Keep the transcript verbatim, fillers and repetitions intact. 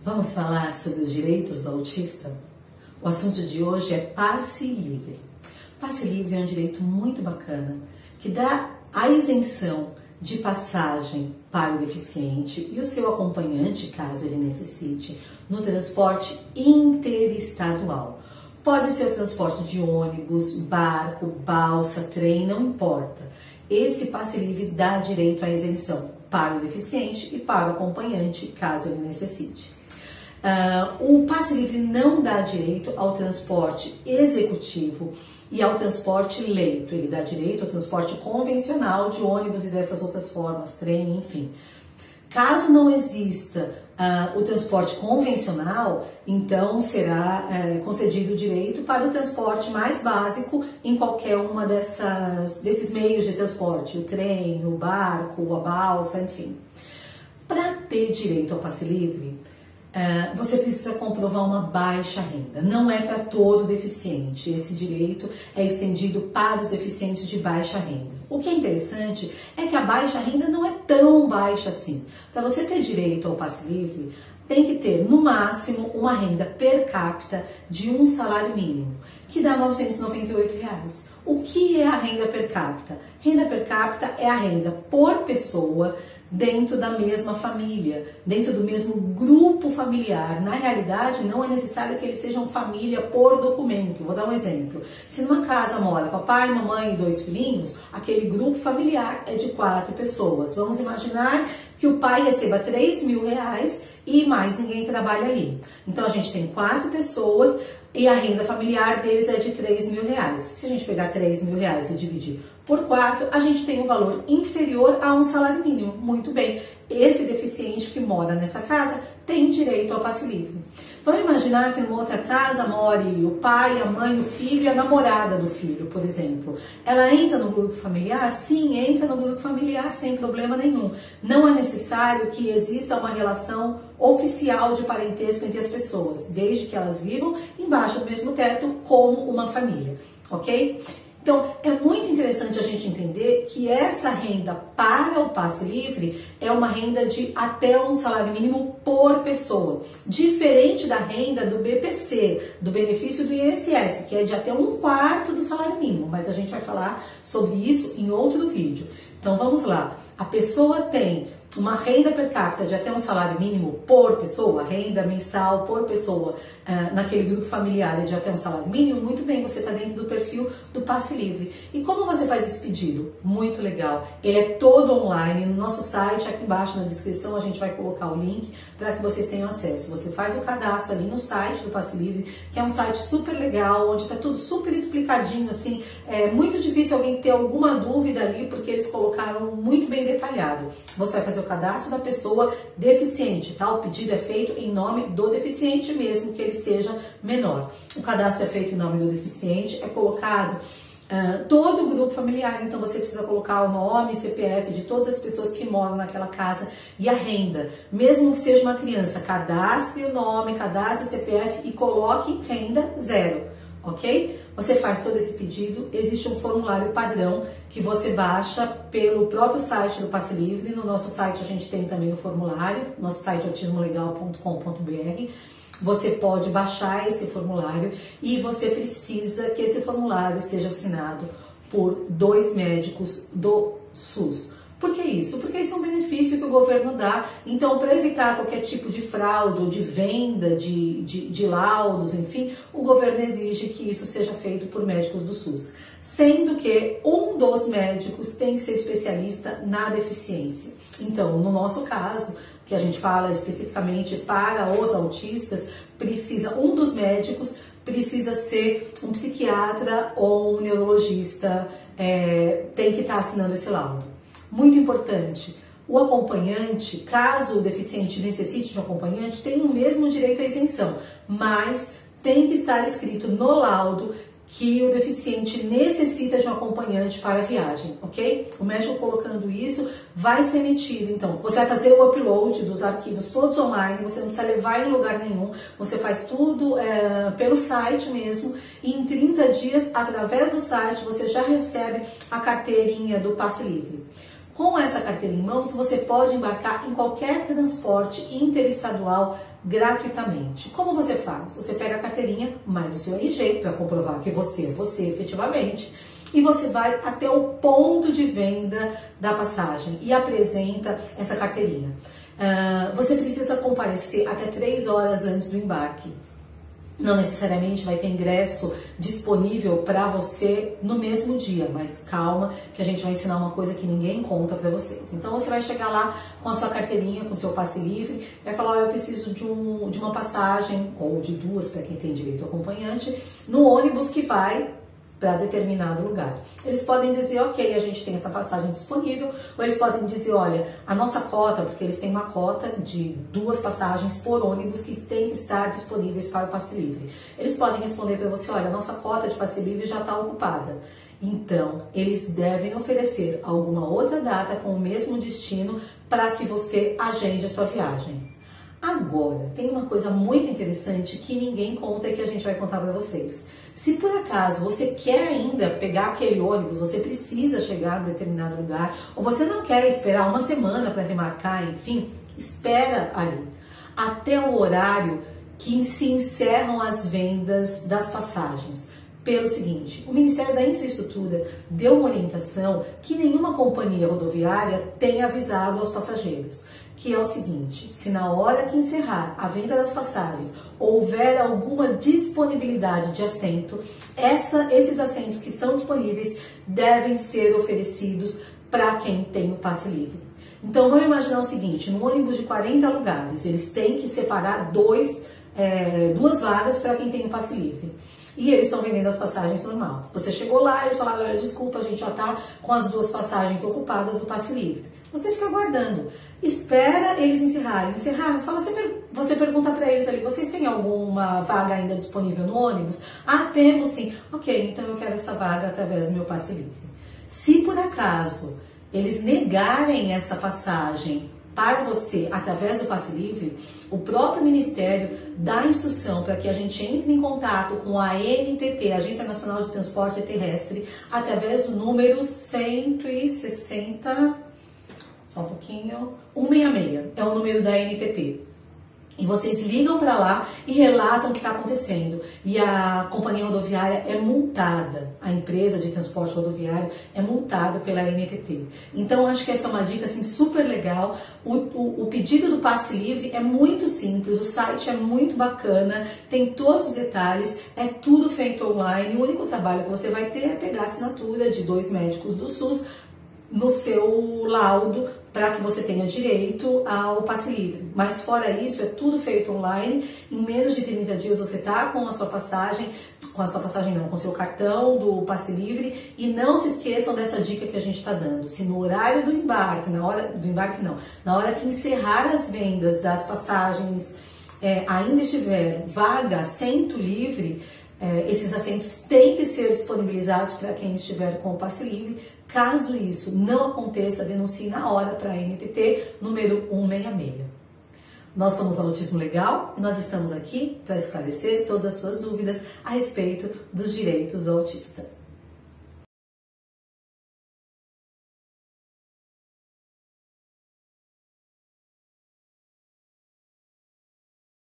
Vamos falar sobre os direitos do autista? O assunto de hoje é passe livre. Passe livre é um direito muito bacana que dá a isenção de passagem para o deficiente e o seu acompanhante, caso ele necessite, no transporte interestadual. Pode ser o transporte de ônibus, barco, balsa, trem, não importa. Esse passe livre dá direito à isenção para o deficiente e para o acompanhante, caso ele necessite. Uh, o passe livre não dá direito ao transporte executivo e ao transporte leito. Ele dá direito ao transporte convencional de ônibus e dessas outras formas, trem, enfim. Caso não exista uh, o transporte convencional, então será uh, concedido o direito para o transporte mais básico em qualquer uma dessas, desses meios de transporte, o trem, o barco, a balsa, enfim. Para ter direito ao passe livre, Uh, você precisa comprovar uma baixa renda. Não é para todo deficiente. Esse direito é estendido para os deficientes de baixa renda. O que é interessante é que a baixa renda não é tão baixa assim. Para você ter direito ao passe livre, tem que ter, no máximo, uma renda per capita de um salário mínimo, que dá novecentos e noventa e oito reais. O que é a renda per capita? Renda per capita é a renda por pessoa dentro da mesma família, dentro do mesmo grupo familiar. Na realidade, não é necessário que eles sejam família por documento. Vou dar um exemplo. Se numa casa mora papai, mamãe e dois filhinhos, aquele grupo familiar é de quatro pessoas. Vamos imaginar que o pai receba três mil reais e mais ninguém trabalha ali. Então, a gente tem quatro pessoas e a renda familiar deles é de três mil reais. Se a gente pegar três mil reais e dividir por quatro, a gente tem um valor inferior a um salário mínimo. Muito bem, esse deficiente que mora nessa casa tem direito ao passe livre. Vamos imaginar que numa outra casa more o pai, a mãe, o filho e a namorada do filho, por exemplo. Ela entra no grupo familiar? Sim, entra no grupo familiar sem problema nenhum. Não é necessário que exista uma relação oficial de parentesco entre as pessoas, desde que elas vivam embaixo do mesmo teto como uma família, ok? Então, é muito interessante a gente entender que essa renda para o passe livre é uma renda de até um salário mínimo por pessoa, diferente da renda do B P C, do benefício do I N S S, que é de até um quarto do salário mínimo, mas a gente vai falar sobre isso em outro vídeo. Então, vamos lá. A pessoa tem uma renda per capita de até um salário mínimo por pessoa, renda mensal por pessoa, uh, naquele grupo familiar é de até um salário mínimo, muito bem, você está dentro do perfil do passe livre. E como você faz esse pedido? Muito legal. Ele é todo online, no nosso site, aqui embaixo na descrição a gente vai colocar o link para que vocês tenham acesso. Você faz o cadastro ali no site do passe livre, que é um site super legal, onde está tudo super explicadinho, assim, é muito difícil alguém ter alguma dúvida ali, porque eles colocaram muito bem detalhado. Você vai fazer o cadastro da pessoa deficiente, tá? O pedido é feito em nome do deficiente, mesmo que ele seja menor. O cadastro é feito em nome do deficiente, é colocado uh, todo o grupo familiar, então você precisa colocar o nome, C P F de todas as pessoas que moram naquela casa e a renda. Mesmo que seja uma criança, cadastre o nome, cadastre o C P F e coloque renda zero. Ok? Você faz todo esse pedido, existe um formulário padrão que você baixa pelo próprio site do Passe Livre. No nosso site a gente tem também o formulário, nosso site é autismo legal ponto com ponto br. Você pode baixar esse formulário e você precisa que esse formulário seja assinado por dois médicos do SUS. Por que isso? Porque isso é um benefício que o governo dá. Então, para evitar qualquer tipo de fraude ou de venda de, de, de laudos, enfim, o governo exige que isso seja feito por médicos do SUS. Sendo que um dos médicos tem que ser especialista na deficiência. Então, no nosso caso, que a gente fala especificamente para os autistas, precisa, um dos médicos precisa ser um psiquiatra ou um neurologista, é, tem que estar assinando esse laudo. Muito importante, o acompanhante, caso o deficiente necessite de um acompanhante, tem o mesmo direito à isenção, mas tem que estar escrito no laudo que o deficiente necessita de um acompanhante para a viagem, ok? O médico colocando isso vai ser emitido. Então, você vai fazer o upload dos arquivos todos online, você não precisa levar em lugar nenhum, você faz tudo é, pelo site mesmo, e em trinta dias, através do site, você já recebe a carteirinha do Passe Livre. Com essa carteira em mãos, você pode embarcar em qualquer transporte interestadual gratuitamente. Como você faz? Você pega a carteirinha mais o seu R G para comprovar que você é você efetivamente e você vai até o ponto de venda da passagem e apresenta essa carteirinha. Uh, você precisa comparecer até três horas antes do embarque. Não necessariamente vai ter ingresso disponível para você no mesmo dia, mas calma que a gente vai ensinar uma coisa que ninguém conta para vocês. Então você vai chegar lá com a sua carteirinha, com o seu passe livre, vai falar, oh, eu preciso de, um, de uma passagem, ou de duas para quem tem direito ao acompanhante, no ônibus que vai para determinado lugar. Eles podem dizer, ok, a gente tem essa passagem disponível, ou eles podem dizer, olha, a nossa cota, porque eles têm uma cota de duas passagens por ônibus que tem que estar disponíveis para o passe livre. Eles podem responder para você, olha, a nossa cota de passe livre já está ocupada. Então, eles devem oferecer alguma outra data com o mesmo destino para que você agende a sua viagem. Agora, tem uma coisa muito interessante que ninguém conta e que a gente vai contar para vocês. Se por acaso você quer ainda pegar aquele ônibus, você precisa chegar a determinado lugar, ou você não quer esperar uma semana para remarcar, enfim, espera ali, até o horário que se encerram as vendas das passagens. Pelo seguinte, o Ministério da Infraestrutura deu uma orientação que nenhuma companhia rodoviária tem avisado aos passageiros, que é o seguinte, se na hora que encerrar a venda das passagens houver alguma disponibilidade de assento, essa, esses assentos que estão disponíveis devem ser oferecidos para quem tem o passe livre. Então vamos imaginar o seguinte, no ônibus de quarenta lugares, eles têm que separar dois, é, duas vagas para quem tem o passe livre. E eles estão vendendo as passagens normal. Você chegou lá, eles falaram, olha, desculpa, a gente já está com as duas passagens ocupadas do passe livre. Você fica aguardando, espera eles encerrarem. Encerrar, você, fala, você, per você pergunta para eles ali, vocês têm alguma vaga ainda disponível no ônibus? Ah, temos sim. Ok, então eu quero essa vaga através do meu passe livre. Se por acaso eles negarem essa passagem para você através do passe livre, o próprio Ministério dá instrução para que a gente entre em contato com a A N T T, Agência Nacional de Transporte Terrestre, através do número cento e sessenta, só um pouquinho, cento e sessenta e seis, é o número da A N T T. E vocês ligam para lá e relatam o que está acontecendo. E a companhia rodoviária é multada, a empresa de transporte rodoviário é multada pela A N T T. Então, acho que essa é uma dica assim, super legal. O, o, o pedido do passe livre é muito simples, o site é muito bacana, tem todos os detalhes, é tudo feito online. O único trabalho que você vai ter é pegar a assinatura de dois médicos do SUS no seu laudo para que você tenha direito ao passe livre. Mas fora isso, é tudo feito online. Em menos de trinta dias você está com a sua passagem, com a sua passagem não, com o seu cartão do passe livre. E não se esqueçam dessa dica que a gente está dando. Se no horário do embarque, na hora do embarque não, na hora que encerrar as vendas das passagens é, ainda estiver vaga, assento livre, é, esses assentos têm que ser disponibilizados para quem estiver com o passe livre. Caso isso não aconteça, denuncie na hora para a A N T T, número cento e sessenta e seis. Nós somos o Autismo Legal e nós estamos aqui para esclarecer todas as suas dúvidas a respeito dos direitos do autista.